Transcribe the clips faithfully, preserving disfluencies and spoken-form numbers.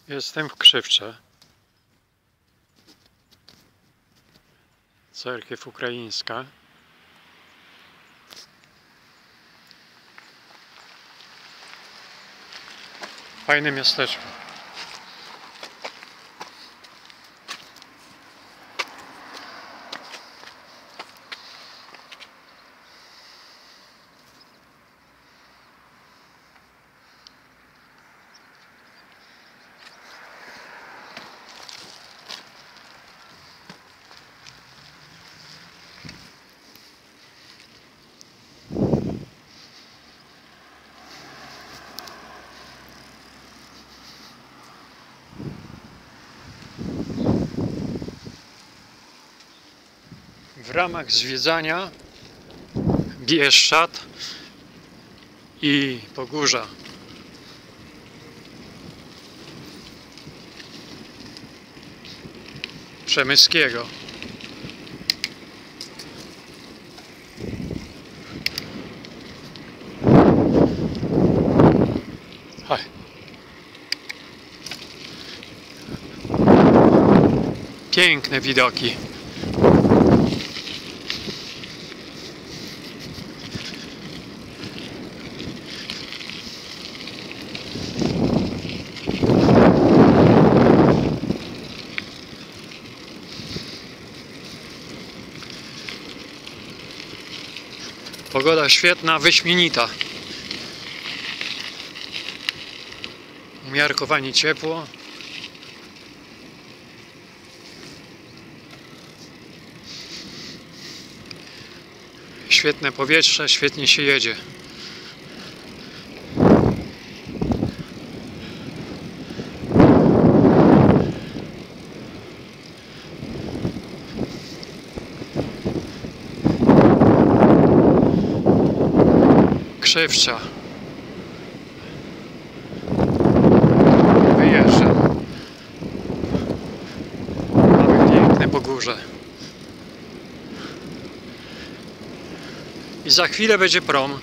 Jestem w Krzywcze. Cerkiew ukraińska. Fajne miasteczko. W ramach zwiedzania Bieszczad i Pogórza Przemyskiego Hej. Piękne widoki. Pogoda świetna, wyśmienita. Umiarkowanie ciepło. Świetne powietrze, świetnie się jedzie. Krzywcza. Wyjeżdżam. Mamy piękne Pogórze. I za chwilę będzie prom.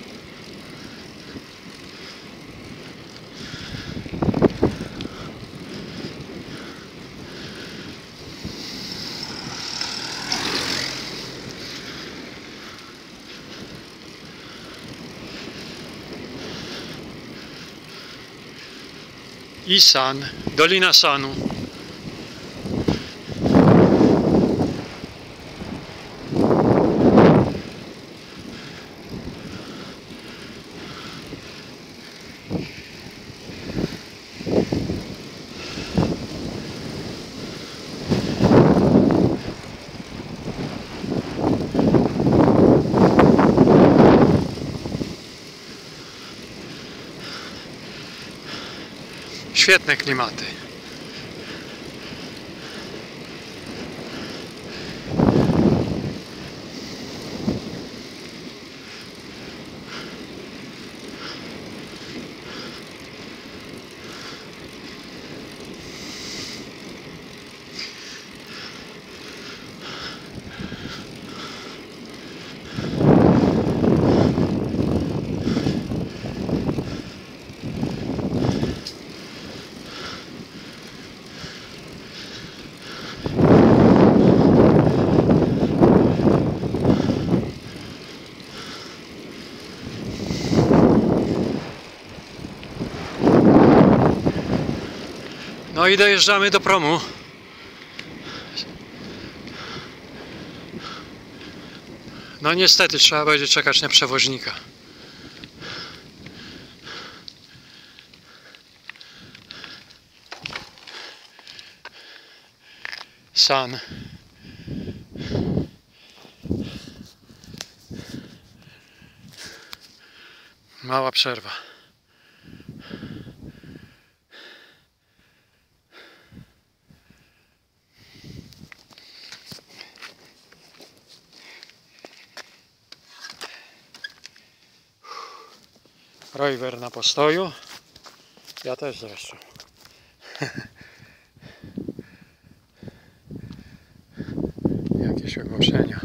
I San, Dolina Sanu. Świetne klimaty. No i dojeżdżamy do promu. No niestety trzeba będzie czekać na przewoźnika. San. Mała przerwa. Rower na postoju. Ja też zresztą. Jakieś ogłoszenia.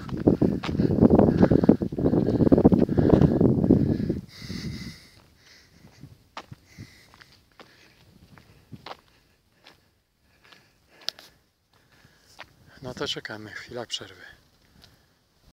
No to czekamy, chwila przerwy.